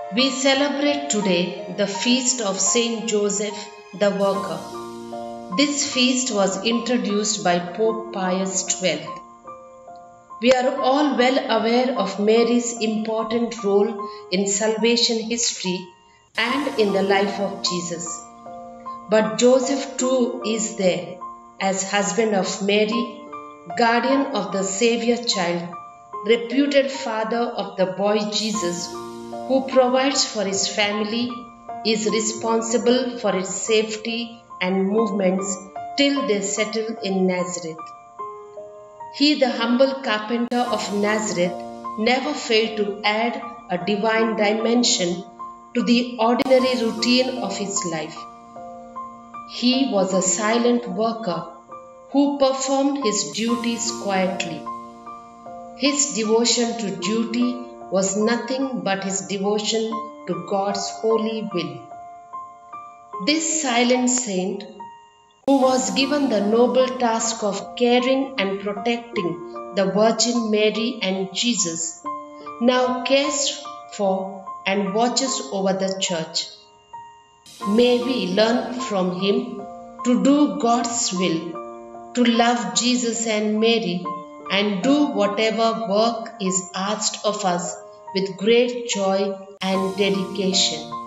We celebrate today the feast of Saint Joseph the Worker. This feast was introduced by Pope Pius XII. We are all well aware of Mary's important role in salvation history and in the life of Jesus. But Joseph too is there as husband of Mary, guardian of the Savior child, reputed father of the boy Jesus, who provides for his family, is responsible for its safety and movements till they settle in Nazareth. He, the humble carpenter of Nazareth, never failed to add a divine dimension to the ordinary routine of his life. He was a silent worker who performed his duties quietly. His devotion to duty was nothing but his devotion to God's holy will. This silent saint, who was given the noble task of caring and protecting the Virgin Mary and Jesus, now cares for and watches over the Church. May we learn from him to do God's will, to love Jesus and Mary, and do whatever work is asked of us with great joy and dedication.